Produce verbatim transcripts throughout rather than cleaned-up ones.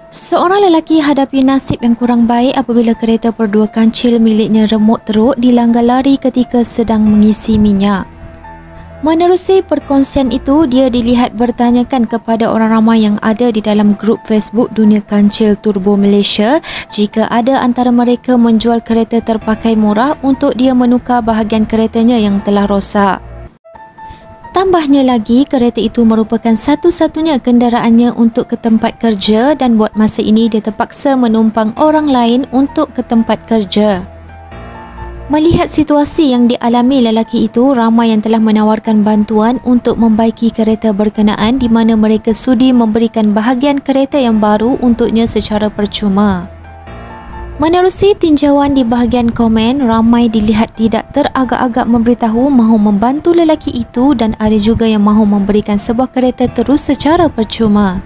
Seorang lelaki hadapi nasib yang kurang baik apabila kereta berdua kancil miliknya remuk teruk dilanggar lari ketika sedang mengisi minyak. Menerusi perkongsian itu, dia dilihat bertanyakan kepada orang ramai yang ada di dalam grup Facebook Dunia Kancil Turbo Malaysia jika ada antara mereka menjual kereta terpakai murah untuk dia menukar bahagian keretanya yang telah rosak. Tambahnya lagi, kereta itu merupakan satu-satunya kendaraannya untuk ke tempat kerja dan buat masa ini dia terpaksa menumpang orang lain untuk ke tempat kerja. Melihat situasi yang dialami lelaki itu, ramai yang telah menawarkan bantuan untuk membaiki kereta berkenaan di mana mereka sudi memberikan bahagian kereta yang baru untuknya secara percuma. Menerusi tinjauan di bahagian komen, ramai dilihat tidak teragak-agak memberitahu mahu membantu lelaki itu dan ada juga yang mahu memberikan sebuah kereta terus secara percuma.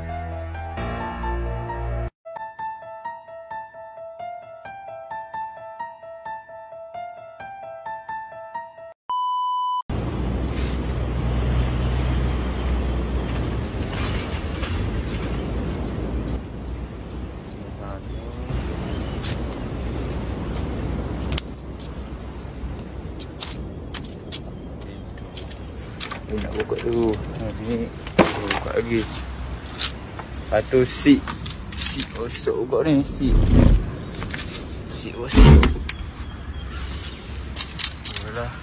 Aku nak buka dulu. Ha, ni aku buka lagi. Satu seat. Seat rosak juga ni. Seat. Seat rosak. Alah.